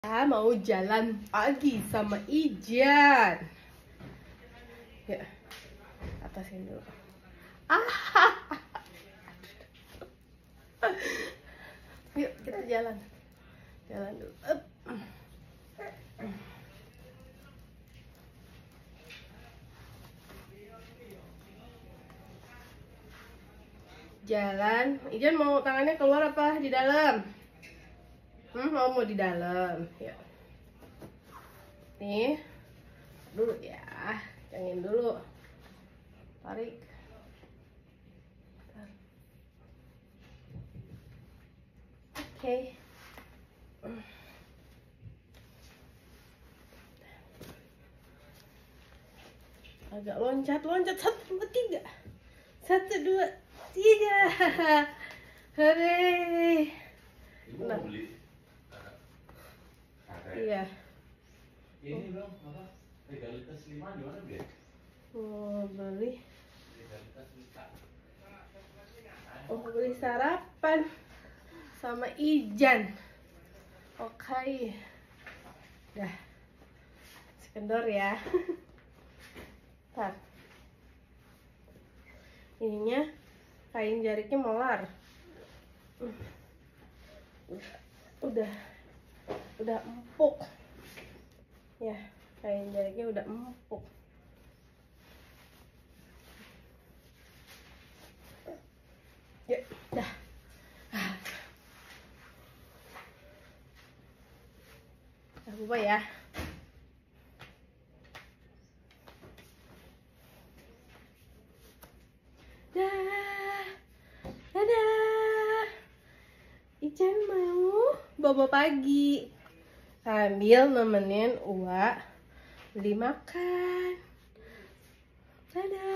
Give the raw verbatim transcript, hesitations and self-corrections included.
Saya mau jalan pagi sama Ijan. Ya, atasin dulu. Ah, yuk kita jalan, jalan dulu. Up. Jalan. Ijan mau tangannya keluar apa di dalam? Hmm, mau mau di dalam. Ya. Nih, dulu ya, cengin dulu, tarik. Oke. Okay. Agak loncat, loncat satu dua tiga, satu dua tiga, hore. Ibu mau beli? Iya. Ini dong apa? Legalitas lima di mana beli? Mau beli. Legalitas lima. Oh, beli sarapan sama Ijan. Oke. Dah. Sekedor ya. Ntar. Ininya kain jariknya molar. Udah. Udah empuk. Ya, kain jariknya udah empuk. Ya, dah. Dah lupa ya. Dah. Dadah. Ijan mau bobo pagi sambil nemenin Uwa beli makan. Dadah.